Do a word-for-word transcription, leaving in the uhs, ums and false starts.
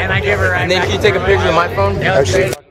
and I give her. And then can you take a picture of my phone? Yeah,